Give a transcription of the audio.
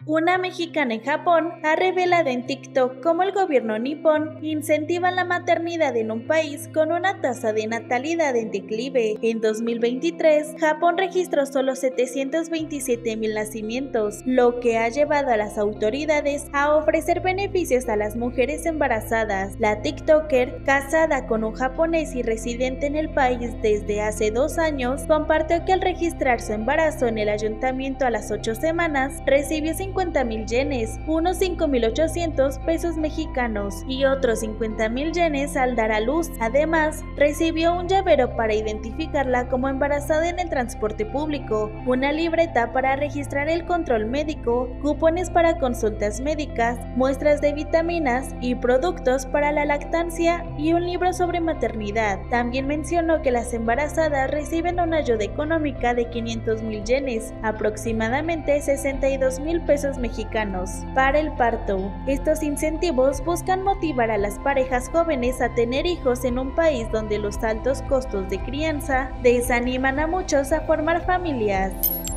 Una mexicana en Japón ha revelado en TikTok cómo el gobierno nipón incentiva la maternidad en un país con una tasa de natalidad en declive. En 2023, Japón registró solo 727,000 nacimientos, lo que ha llevado a las autoridades a ofrecer beneficios a las mujeres embarazadas. La TikToker, casada con un japonés y residente en el país desde hace 2 años, compartió que al registrar su embarazo en el ayuntamiento a las 8 semanas, recibió 50,000 yenes, unos 5,800 pesos mexicanos, y otros 50,000 yenes al dar a luz. Además, recibió un llavero para identificarla como embarazada en el transporte público, una libreta para registrar el control médico, cupones para consultas médicas, muestras de vitaminas y productos para la lactancia y un libro sobre maternidad. También mencionó que las embarazadas reciben una ayuda económica de 500,000 yenes, aproximadamente 62,000 pesos mexicanos, para el parto. Estos incentivos buscan motivar a las parejas jóvenes a tener hijos en un país donde los altos costos de crianza desaniman a muchos a formar familias.